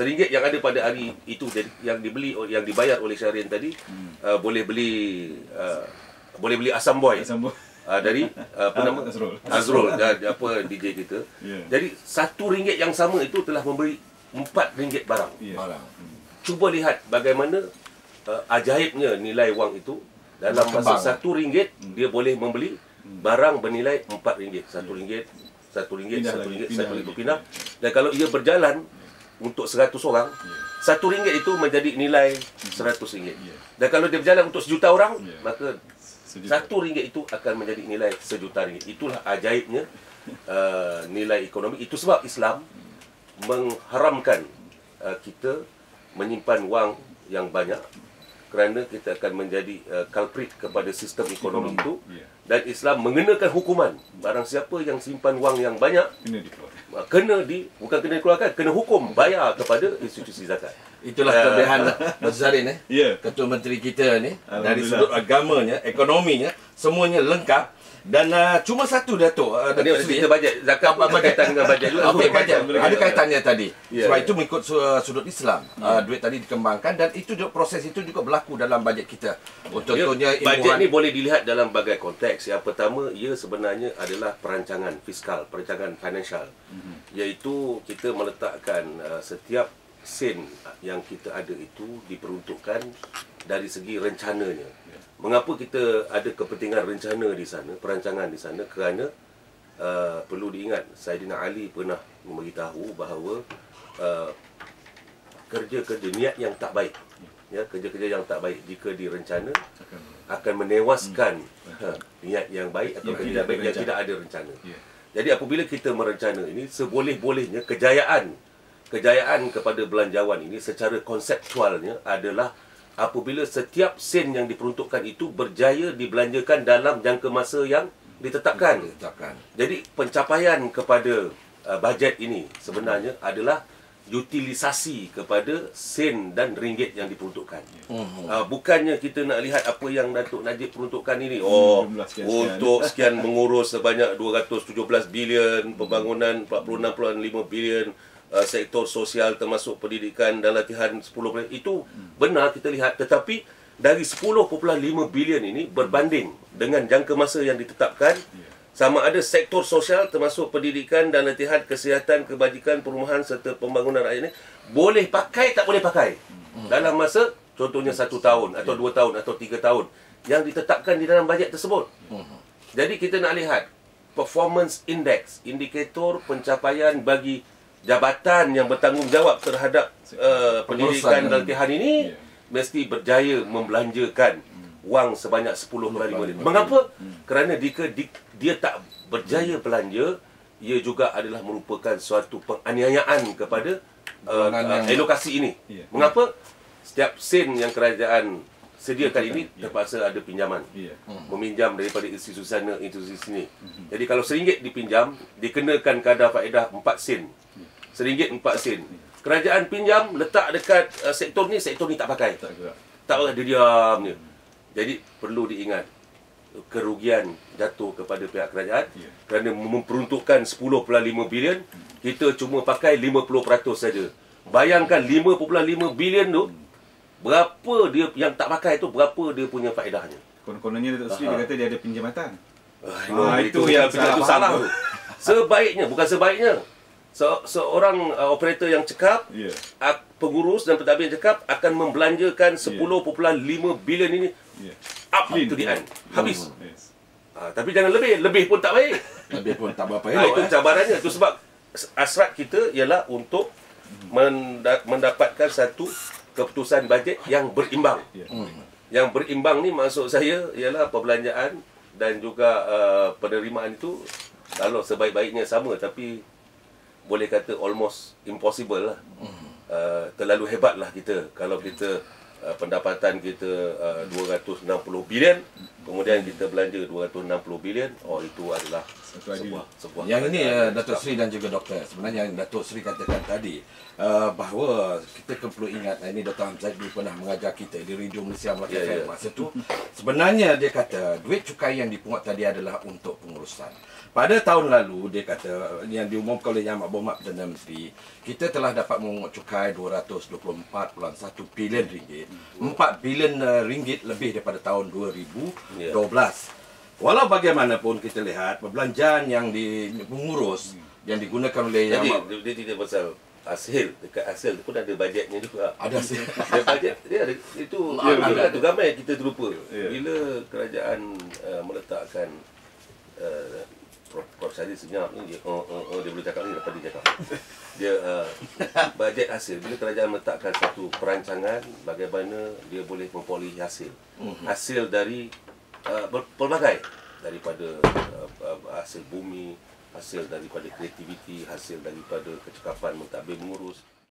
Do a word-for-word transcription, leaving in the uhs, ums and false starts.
seringgit yang ada pada hari itu yang dibeli yang dibayar oleh Syahrian tadi hmm. uh, boleh beli uh, boleh beli Asam Boy. Asam Boy. Uh, dari uh, apa nama Azrul, Azrul dan apa D J kita. Yeah. Jadi satu ringgit yang sama itu telah memberi empat ringgit barang. Yeah. Hmm. Cuba lihat bagaimana uh, ajaibnya nilai wang itu dalam masa satu ringgit hmm. dia boleh membeli barang bernilai empat ringgit, satu ringgit, satu ringgit, satu ringgit, satu ringgit pindah. Dan kalau ia berjalan untuk seratus orang, satu ringgit itu menjadi nilai seratus ringgit. Dan kalau dia berjalan untuk sejuta orang, maka satu ringgit itu akan menjadi nilai sejuta ringgit. Itulah ajaibnya uh, nilai ekonomi. Itu sebab Islam mengharamkan uh, kita menyimpan wang yang banyak, kerana kita akan menjadi uh, culprit kepada sistem ekonomi itu. Dan Islam mengenakan hukuman barang siapa yang simpan wang yang banyak, kena dikeluarkan. Kena di bukan kena dikeluarkan, kena hukum bayar kepada institusi zakat. Itulah kelebihan Zarin eh. Yeah. Ketua Menteri kita ni dari sudut agamanya, ekonominya, semuanya lengkap. Dan uh, cuma satu Datuk, uh, Datuk Seri, kita bajet zakat apa kaitan dengan bajet juga. Okey, bajet ada kaitannya tadi. Yeah. Sebab itu mengikut sudut Islam. Yeah. Uh, duit tadi dikembangkan dan itu juga, proses itu juga berlaku dalam bajet kita. Contohnya yeah. Bajet ni boleh dilihat dalam berbagai konteks. Yang pertama, ia sebenarnya adalah perancangan fiskal, perancangan financial. Mm-hmm. Iaitu kita meletakkan uh, setiap sen yang kita ada itu diperuntukkan dari segi rencananya. Mengapa kita ada kepentingan rencana di sana, perancangan di sana? Kerana uh, perlu diingat, Saidina Ali pernah memberitahu bahawa uh, kerja-kerja niat yang tak baik, ya, kerja-kerja yang tak baik jika direncana akan menewaskan hmm. uh, niat yang baik atau kerja yang baik yang tidak ada rencana. Yeah. Jadi apabila kita merencana ini, seboleh-bolehnya kejayaan kejayaan kepada belanjawan ini secara konseptualnya adalah apabila setiap sen yang diperuntukkan itu berjaya dibelanjakan dalam jangka masa yang ditetapkan. ditetapkan. Jadi pencapaian kepada uh, bajet ini sebenarnya adalah utilisasi kepada sen dan ringgit yang diperuntukkan. Uh-huh. Uh, bukannya kita nak lihat apa yang Datuk Najib peruntukkan ini. Oh, sekian, untuk sekian mengurus sebanyak dua ratus tujuh belas bilion, pembangunan empat puluh enam perpuluhan lima bilion, Uh, sektor sosial termasuk pendidikan dan latihan sepuluh bilion. Itu benar kita lihat, tetapi dari sepuluh perpuluhan lima bilion ini berbanding dengan jangka masa yang ditetapkan, sama ada sektor sosial termasuk pendidikan dan latihan kesihatan, kebajikan, perumahan serta pembangunan rakyat ini boleh pakai tak boleh pakai dalam masa contohnya satu tahun atau dua tahun atau tiga tahun yang ditetapkan di dalam bajet tersebut. Jadi kita nak lihat performance index, indikator pencapaian bagi jabatan yang bertanggungjawab terhadap uh, pendidikan dan latihan ini, yeah. mesti berjaya membelanjakan hmm. wang sebanyak sepuluh perpuluhan lima bilion. Mengapa? Hmm. Kerana jika di, dia tak berjaya belanja, ia juga adalah merupakan suatu penganiayaan kepada uh, uh, alokasi ini. Yeah. Mengapa? Setiap sen yang kerajaan sediakan ini yeah. terpaksa ada pinjaman. Yeah. Meminjam daripada institusi sana, institusi sini. Mm-hmm. Jadi kalau seringgit dipinjam, dikenakan kadar faedah empat sen. Seringgit empat sen. Kerajaan pinjam, letak dekat uh, sektor ni, sektor ni tak pakai. Tak pakai. Tak pakai, dia diam je. Jadi perlu diingat, kerugian jatuh kepada pihak kerajaan yeah. kerana memperuntukkan sepuluh perpuluhan lima bilion, hmm. kita cuma pakai lima puluh peratus saja. Bayangkan lima perpuluhan lima bilion tu, berapa dia yang tak pakai tu, berapa dia punya faedahnya. Konon-kononnya Datuk Seri dia kata dia ada pinjamatan. Ah, itu, itu yang salah, salah tu. Sebaiknya, bukan sebaiknya. Se seorang uh, operator yang cekap, yeah. uh, pengurus dan pentadbir yang cekap akan membelanjakan sepuluh perpuluhan lima bilion ini yeah. up Clean, to the end. Yeah. Habis. Oh, yes. uh, tapi jangan lebih. Lebih pun tak baik. Lebih pun tak berapa elok. Uh, itu eh. cabarannya. Itu sebab hasrat kita ialah untuk menda mendapatkan satu keputusan bajet yang berimbang. Yeah. Mm. Yang berimbang ni maksud saya ialah perbelanjaan dan juga uh, penerimaan itu kalau sebaik-baiknya sama, tapi boleh kata almost impossible lah. Uh, terlalu hebat lah kita kalau kita uh, pendapatan kita uh, dua ratus enam puluh bilion, kemudian kita belanja dua ratus enam puluh bilion, oh itu adalah sebuah, sebuah yang ini uh, Datuk Seri dan juga Doktor, sebenarnya yang Datuk Seri katakan tadi uh, bahawa kita perlu ingat, ini Doktor Hamzah dulu pernah mengajar kita di Radio Malaysia Melaka yeah, F M yeah. masa tu. Sebenarnya dia kata duit cukai yang dipungut tadi adalah untuk pengurusan. Pada tahun lalu dia kata, yang diumumkan oleh Yang Amat Perdana Menteri, kita telah dapat memungut cukai dua ratus dua puluh empat perpuluhan satu bilion ringgit, empat bilion ringgit lebih daripada tahun dua ribu dua belas. Walau bagaimanapun kita lihat perbelanjaan yang di mengurus yang digunakan oleh Jadi Yang dia, dia tidak pasal hasil, dekat hasil pun ada bajetnya juga. ada hasil. Dia bajet dia ada, itu Ah, dia, ada. itu ramai kita terlupa. Yeah. Bila kerajaan uh, meletakkan uh, Prof Prof Syarif senyap ni, dia, oh, oh, oh, dia boleh cakap ni, lepas dia cakap. Dia uh, bajet hasil. Bila kerajaan meletakkan satu perancangan bagaimana dia boleh memperolehi hasil. Hasil dari uh, pelbagai, daripada uh, uh, hasil bumi, hasil daripada kreativiti, hasil daripada kecekapan mentadbir mengurus.